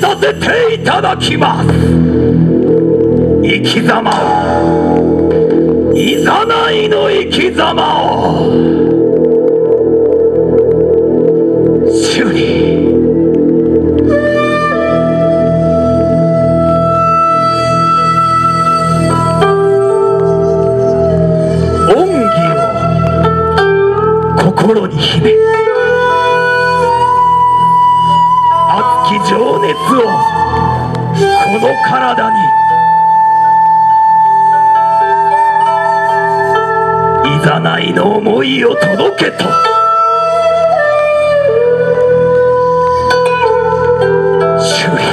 させていただきます。生き様を、いざないの生き様を修理。恩義を心に秘め、熱き情熱をこの体に、いざないの思いを届けと。修理。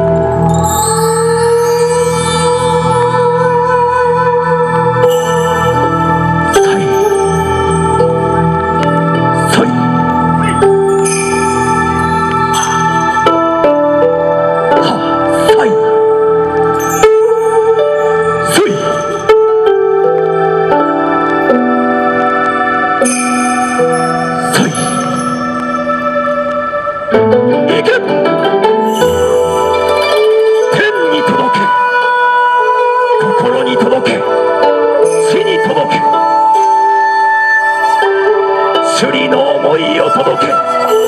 首里の思いを届け。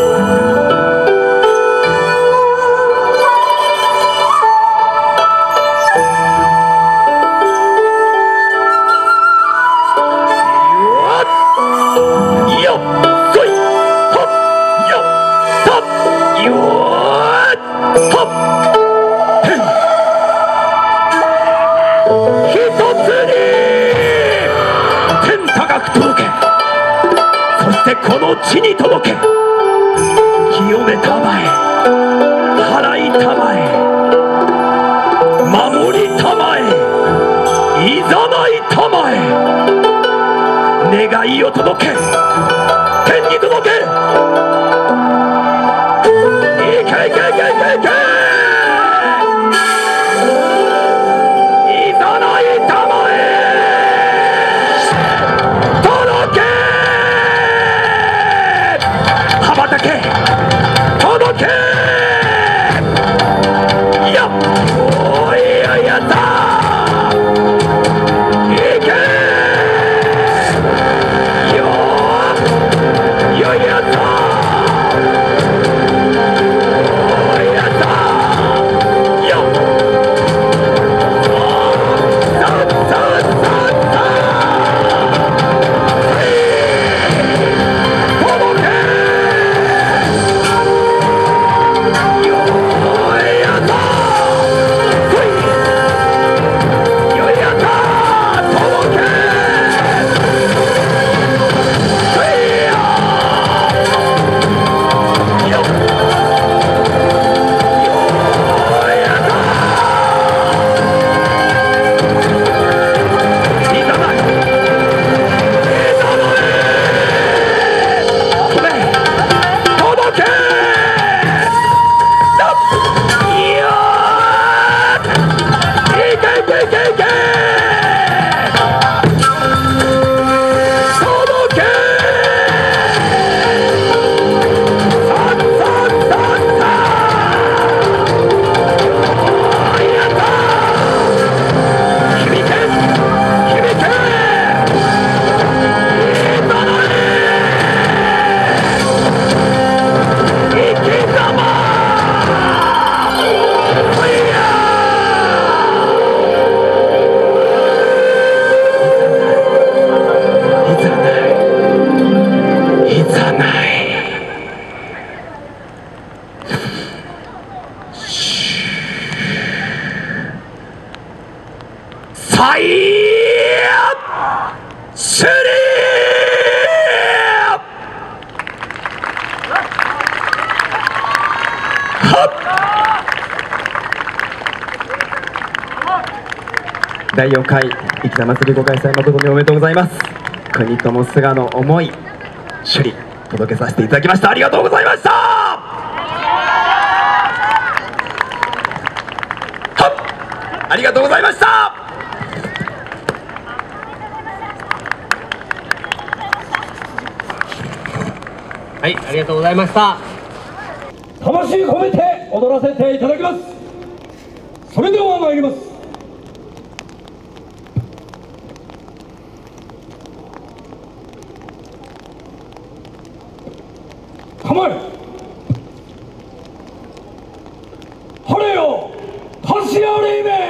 この地に届け。清めたまえ、払いたまえ、守りたまえ、いざないたまえ。願いを届け、天に届け。いけいけいけいけいけ。いざないたまえ。届け。いや、おいややったー。いけよー。よやったー。おいやったー。よっ。 第4回いきざ祭りご開催誠におめでとうございます。国友菅の思い、首里届けさせていただきました。ありがとうございました。ありがとうございました。 はい、ありがとうございました。 魂込めて踊らせていただきます。それでは参ります。構え。晴れよかすや黎明。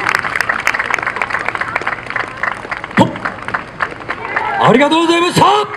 ありがとうございました。